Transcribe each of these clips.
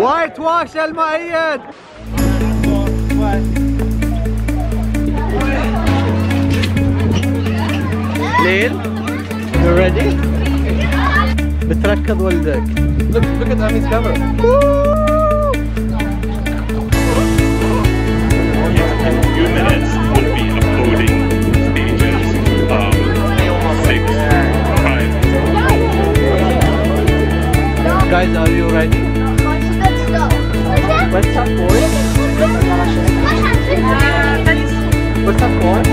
وايت واش المؤيد. ليل you ready؟ بتركض ولدك. Look at Ami's camera. In a few minutes we'll be uploading stages 6, 5. Guys, are you ready? What's up, boys? What's up, boys?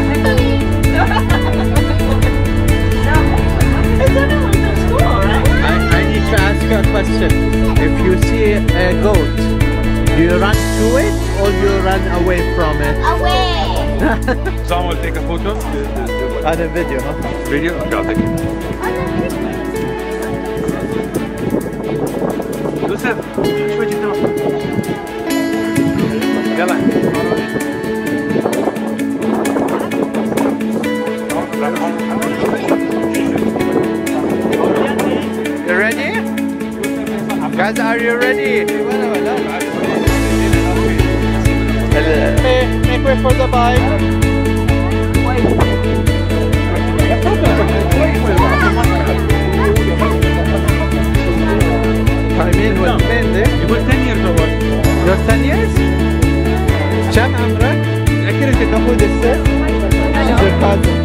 I need to ask you a question. If you see a goat, do you run to it or you run away from it? Away! Someone will take a photo? And a video, huh? Video? Okay, I'll take it. Yusuf, شوي جدا. يلا. You ready? Guys, are you ready? Hey, make way for the bike. I mean, what's the name there? You were 10 years old. You're 10 years? كم عمرك؟ أكيد تاخذ السر؟ Your cousin.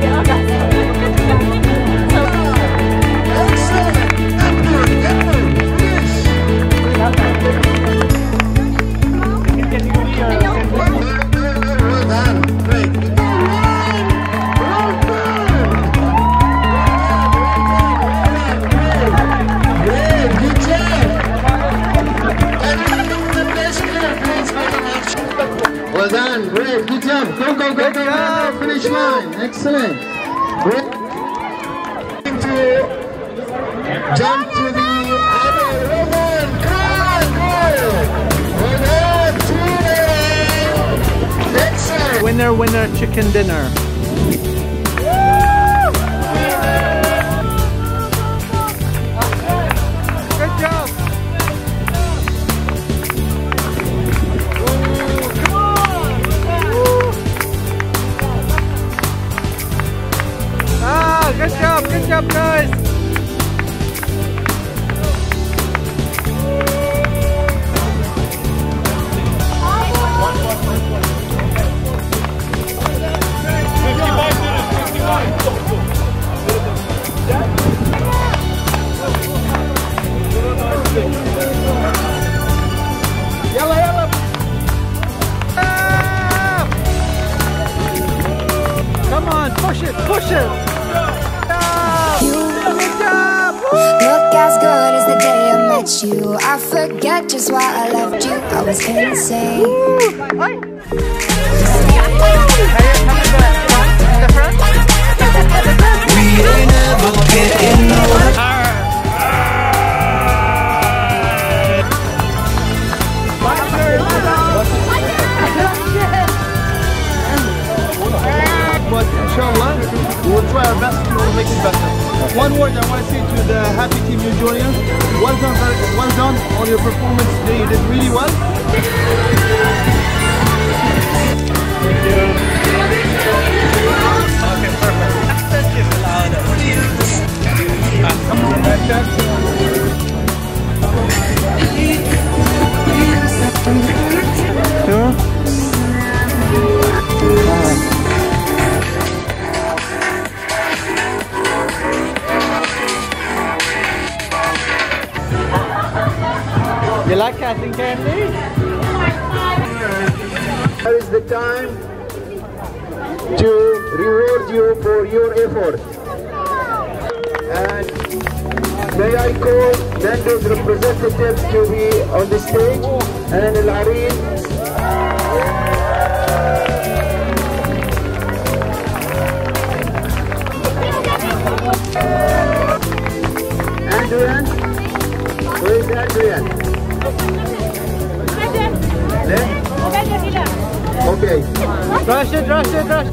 Well done, great, good job. Go, go, go, go, go, finish line. Excellent. Great. To jump to the other woman. Good. Well done, Tina. Excellent. Winner, winner, chicken dinner. Good job. Good job, guys. Yalla, yalla. Come on, push it, push it. Look as good as the day I met you. I forget just why I left you. I was insane. We ain't never getting nowhere. But inshallah, we'll try our best to make it better. One word I want to say to the happy team you joined us. Well done, well done on your performance today. You did really well. Thank you. Okay, perfect. Thank you. Come on, back there. Sure. You like cotton candy? Now is the time to reward you for your effort. And may I call Nando's representatives to be on the stage, and Alareen. Adrian? Where is Adrian? Okay. Rush it, rush it, rush it.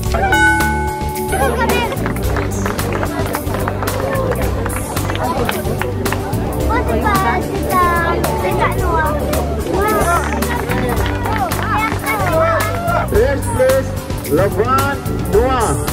What's the best? Lavan Noah.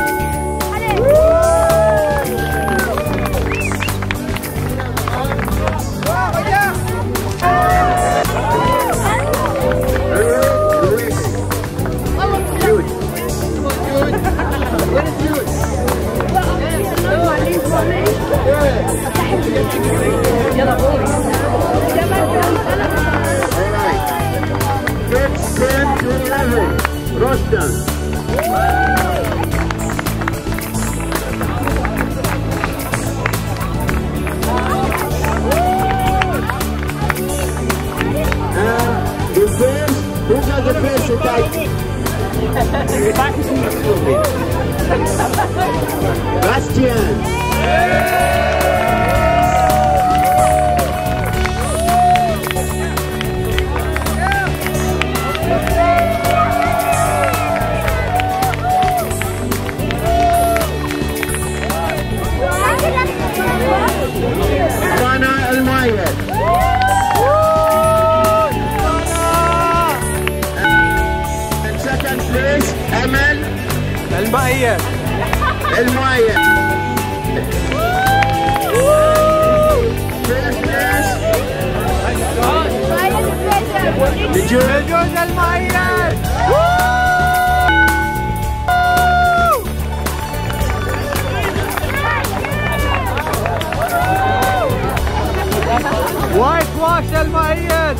Whitewash المؤيد.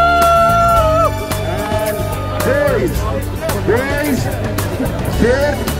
Boys, third